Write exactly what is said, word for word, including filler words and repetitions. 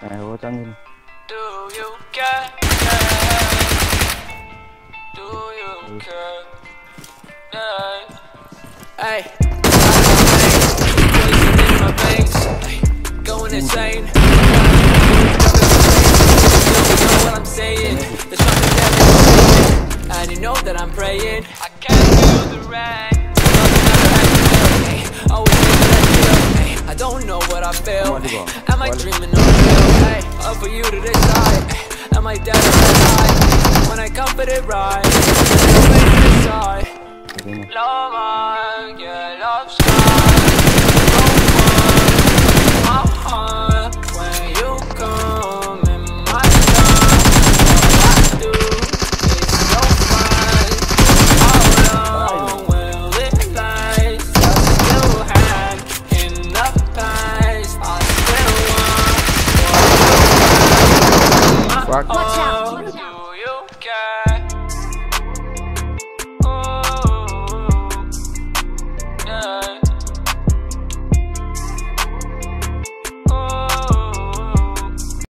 À, vô trăng Do you care? Do you care? Hey, poison in my veins, going insane. You know what I'm saying? There's something that I'm saying, and you know that I'm praying. I can't feel the rain. Always think that you love me. I don't know what I feel. Am I dreaming or real? Hey, up for you to decide. Am I dead or alive? When I come for it right, inside. Love on, yeah, love sky. My heart when you come in my life. All I do is so fine. How long will it last? I still had in the past. I still want. Watch out.